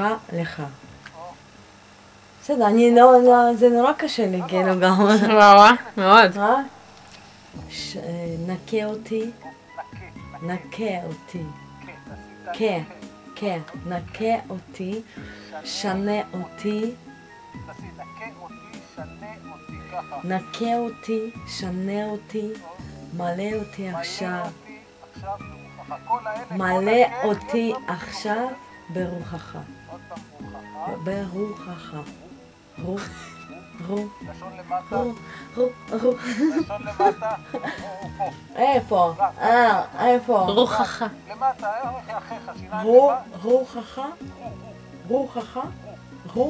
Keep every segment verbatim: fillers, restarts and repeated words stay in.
לך. בסדר, אני לא, זה נורא קשה לי, כאילו גם. וואו, מאוד. מה? נקה אותי. נקה אותי. כן, כן, נקה אותי. שנה אותי. נקה אותי, שנה אותי. מלא אותי עכשיו. מלא אותי עכשיו ברוחך. ברוחך. רוח. רוח. רוח. רוח. איפה? אה, איפה? רוחך. רוחך? רוחך? רוח?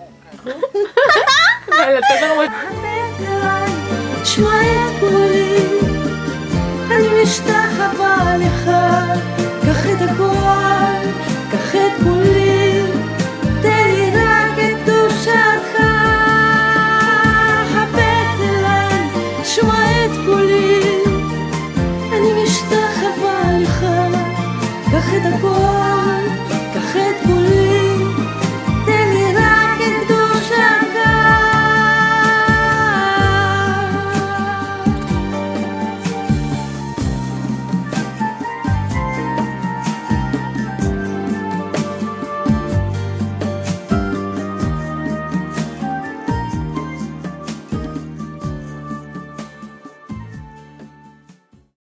תשמע את קולי, אני משתחווה לך, קח את הכל, קח את קולי, תן לי רק את קדושתך. הבט אליי, תשמע את קולי, אני משתחווה לך, קח את הכל, קח את קולי.